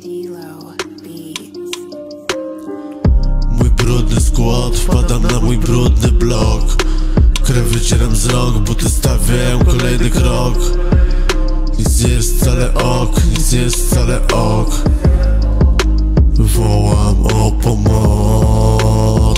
Mój brudny skład, wpadam na mój brudny blok. Krew wycieram z rąk, buty stawiają kolejny krok. Nic nie jest wcale ok, nic nie jest wcale ok. Wołam o pomoc.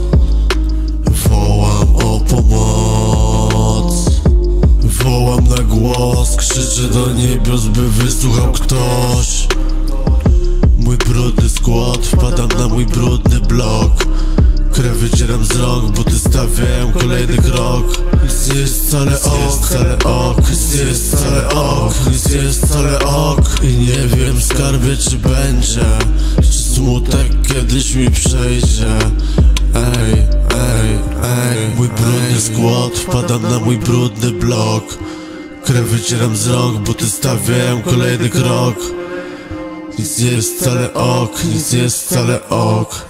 Wołam o pomoc. Wołam na głos, krzyczę do niebios, by wysłuchał ktoś. Mój brudny skład, wpadam na mój brudny blok. Krew wycieram z rąk, buty stawiają kolejny krok. Nic nie jest wcale ok, wcale ok. Nic nie jest wcale ok, nic nie jest wcale ok. I nie wiem, skarbie, czy będzie, czy smutek kiedyś mi przejdzie. Ej, ej, ej. Mój brudny skład, wpadam na mój brudny blok. Krew wycieram z rąk, buty stawiają kolejny krok. Nic nie jest wcale ok, nic nie jest wcale ok.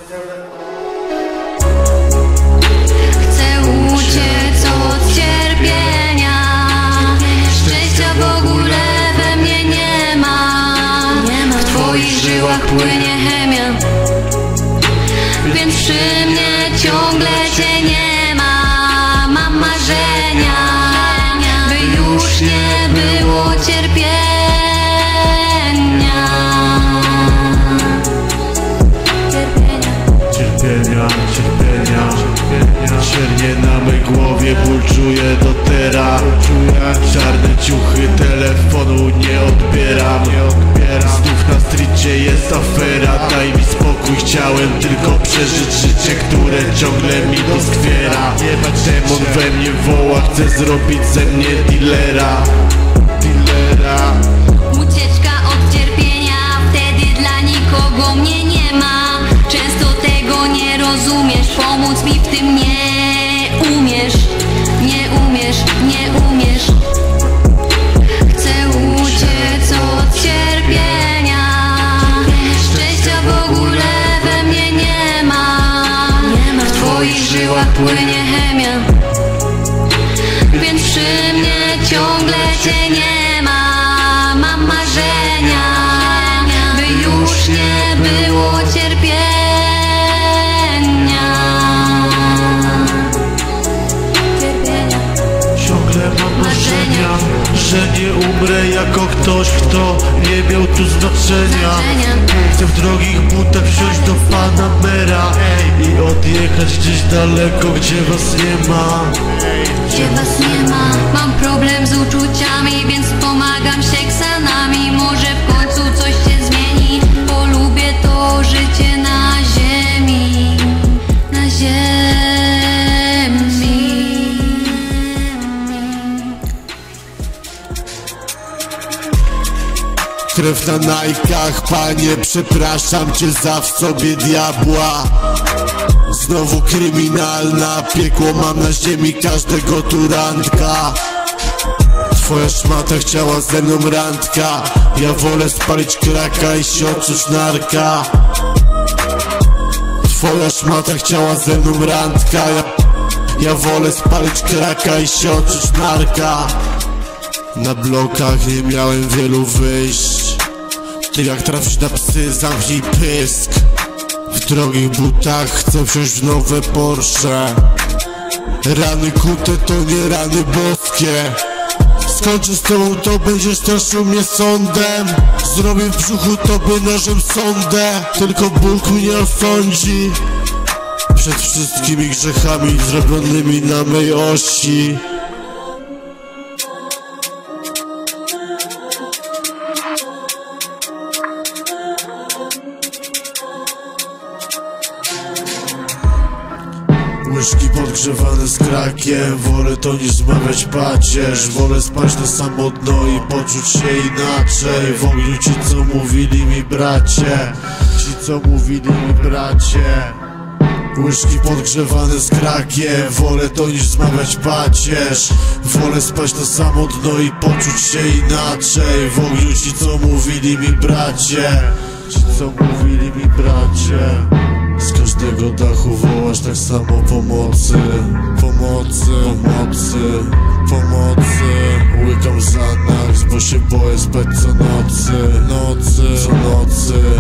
Chcę uciec od cierpienia. Szczęścia w ogóle we mnie nie ma. W twoich żyłach płynie chemia, więc przy mnie ciągle cię nie ma. Mam marzenia, by już nie było cierpienia. Ciernie na mej głowie, ból czuję do teraz. Czarne ciuchy, telefonu nie odbieram. Znów na streetie jest afera. Daj mi spokój, chciałem tylko przeżyć życie, które ciągle mi doskwiera. Demon we mnie woła, chce zrobić ze mnie dealera. Ucieczka od cierpienia, wtedy dla nikogo mnie nie ma. Często tego nie rozumiesz, pomóc mi w tym nie umiesz. Nie umiesz, nie umiesz. Chcę uciec od cierpienia. Szczęścia w ogóle we mnie nie ma. W twoich żyłach płynie chemia, więc przy mnie ciągle cię nie ma. Mam marzenia, by już nie było cierpienia. Ciągle mam marzenia, że nie umrę jako ktoś, kto nie miał tu znaczenia. Chcę w drogich butach wsiąść do Panamera i odjechać gdzieś daleko, gdzie was nie ma. Gdzie was nie ma. Mam problem z uczuciami, więc pomagam się Xanami. Może w końcu coś się zmieni, bo lubię to życie na ziemi. Na ziemi. Krew na najkach, panie, przepraszam cię za w sobie diabła. Znowu kryminalna, piekło mam na ziemi każdego tu randka. Twoja szmata chciała ze mną randka. Ja wolę spalić kraka i się odczuć narka. Twoja szmata chciała ze mną randka. Ja wolę spalić kraka i się odczuć narka. Na blokach nie miałem wielu wyjść. Ty jak trafisz na psy, zamknij pysk. W drogich butach chcę wsiąść w nowe Porsche. Rany kute to nie rany boskie. Skończę z tobą, to będziesz straszył mnie sądem. Zrobię w brzuchu tobie nożem sondę. Tylko Bóg mnie osądzi przed wszystkimi grzechami zrobionymi na mej osi. Łyżki podgrzewane z krakiem. Wolę to niż zmawiać pacierz. Wolę spać na samotno i poczuć się inaczej. W ogniu ci co mówili mi bracie. Ci co mówili mi bracie. Łyżki podgrzewane z krakiem. Wolę to niż zmawiać pacierz. Wolę spać na samotno i poczuć się inaczej. W ogniu ci co mówili mi bracie. Ci co mówili mi bracie. Z każdego dachu wołasz tak samo pomocy. Pomocy, pomocy, pomocy. Łykam Xanax, bo się boję spać co nocy. Co nocy.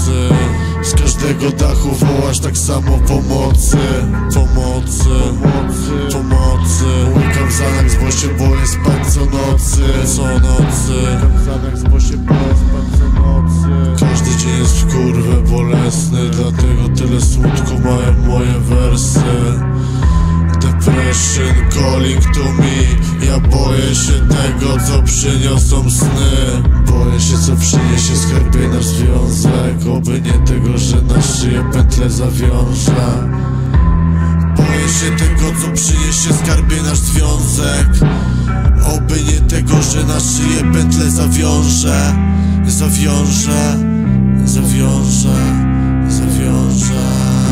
Pomocy. Z każdego dachu wołasz tak samo pomocy. Pomocy, pomocy, pomocy. Łykam Xanax, bo się boję spać co nocy. Co nocy. Łykam Xanax, bo się boję spać co nocy. Każdy dzień jest w kurwę bolesny, dlatego tyle smutku mają moje wersy. Depression calling to me. Ja boję się tego, co przyniosą sny. Boję się, co przyniesie skarbie nasz związek. Oby nie tego, że na szyję pętlę zawiąże. Boję się tego, co przyniesie skarbie nasz związek. Oby nie tego, że na szyję pętlę zawiąże. Zawiąże, zawiąże, zawiąże.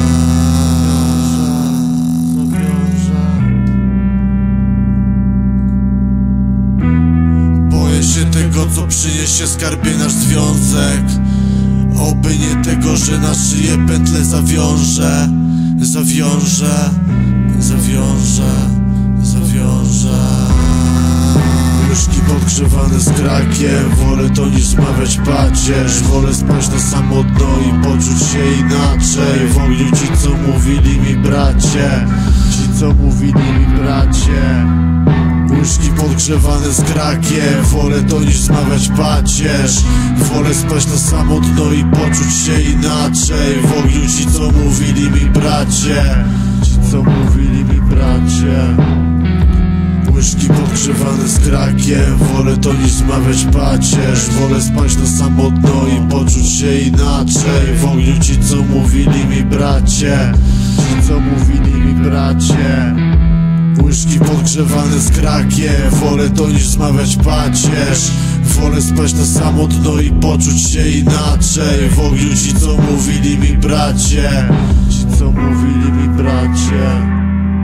Boję się tego, co przyniesie skarbie nasz związek. Oby nie tego, że na szyję pętlę zawiąże. Zawiąże, zawiąże, zawiąże. Łyżki podgrzewane z krakiem. Wolę to niż zmawiać pacierz. Wolę spać na samo dno i poczuć się inaczej. W ogniu ci, co mówili mi bracie. Ci, co mówili mi bracie. Łyżki podgrzewane z krakiem. Wolę to niż zmawiać pacierz. Wolę spać na samo dno i poczuć się inaczej. W ogniu ci, co mówili mi bracie. Ci, co mówili mi bracie. Łyżki podgrzewane z krakiem. Wolę to niż zmawiać pacierz. Wolę spać na samo dno i poczuć się inaczej. W ogniu ci, co mówili mi bracie. Ci, co mówili mi bracie. Łyżki podgrzewane z krakiem. Wolę to niż zmawiać pacierz. Wolę spać na samo dno i poczuć się inaczej. W ogniu ci, co mówili mi bracie. Ci, co mówili mi bracie.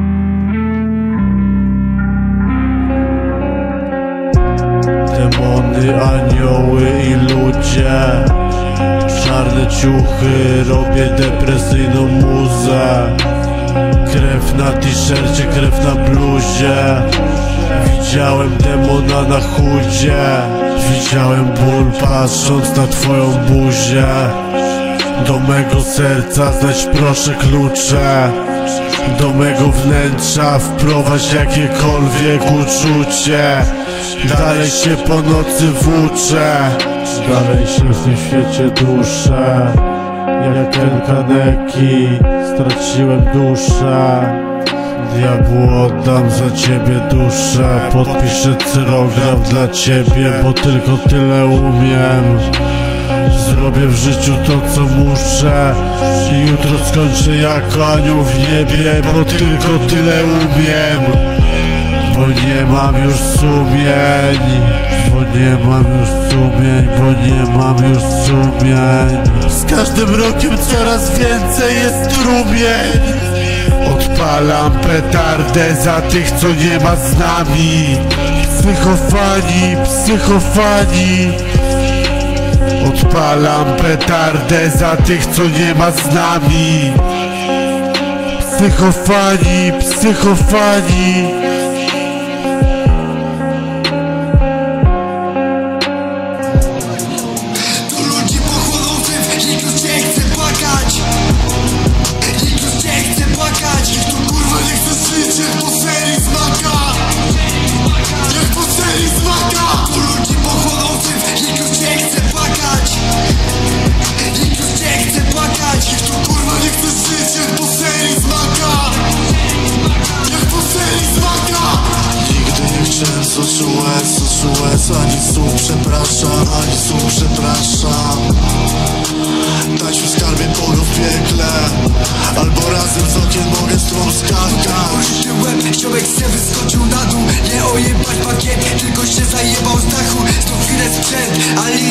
Demony, anioły i ludzie. Czarne ciuchy, robię depresyjną muzę. Krew na t-shircie, krew na bluzie. Widziałem demona na chudzie. Widziałem ból patrząc na twoją buzię. Do mego serca znajdź proszę klucze. Do mego wnętrza wprowadź jakiekolwiek uczucie. Dalej się po nocy włóczę. Dalej się w tym świecie duszę. Jak El Kaneki straciłem duszę. Diabłu oddam za ciebie duszę. Podpiszę cyrograf dla ciebie, bo tylko tyle umiem. Zrobię w życiu to, co muszę. I jutro skończę jako anioł w niebie, bo tylko tyle umiem. Bo nie mam już sumień. Bo nie mam już sumień. Bo nie mam już sumień. Z każdym rokiem coraz więcej jest strumień. Odpalam petardę za tych, co nie ma z nami. Psychofani, psychofani. Odpalam petardę za tych, co nie ma z nami. Psychofani, psychofani. SOS, ani słów przepraszam, ani słów przepraszam. Dać mi skarbie Boga w piekle, albo razem z okien mogę z tobą skakać. Ziomek się wyskoczył na dół, nie ojebać bagiet, tylko się zajebał z dachu. Znów chwilę sprzęt, ale